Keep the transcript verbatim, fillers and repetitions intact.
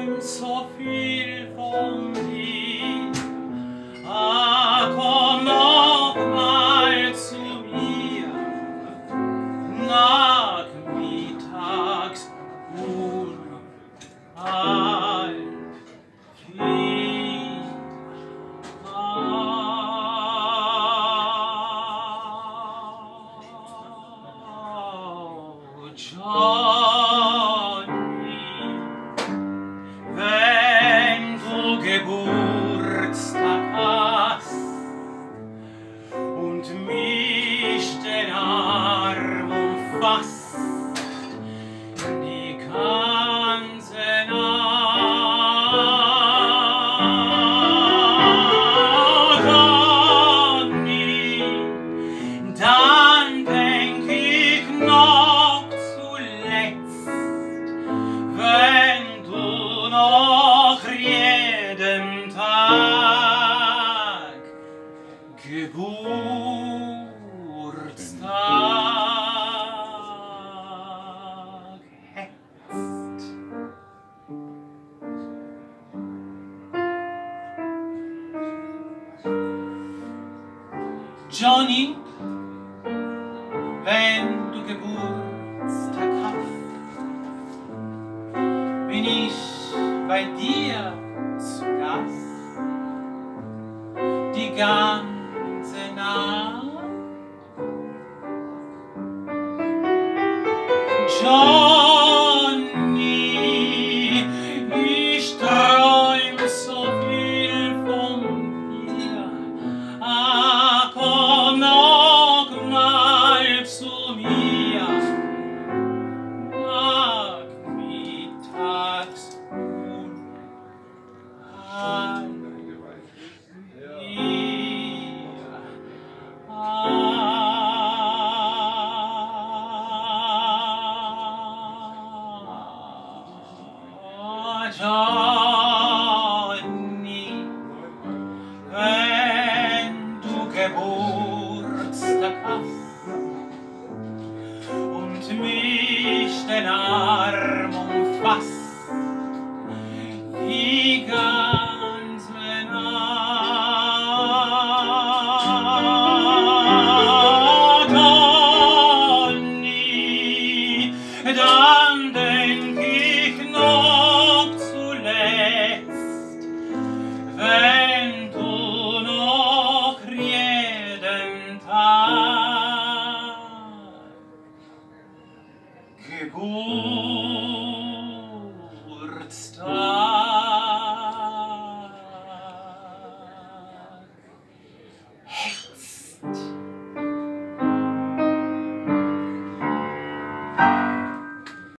träum so viel von dir. Ah, komm noch mal zu mir, nachmittags um halb vier. Oh, Johnny, wenn du Geburtstag hast und mich den Arm umfasst, die ganze Nacht, Johnny, dann denk ich noch zuletzt, wenn du noch jeden Tag Geburtstag hättest. Johnny, wenn du Geburtstag hast, bin ich bei dir zu Gast. Die ganze Nacht. Johnny, ich träum so viel von dir. Ah, komm noch mal zu mir, nachmittags um halb vier. Ah, Johnny, wenn du Geburtstag hast und mich den Arm umfasst, die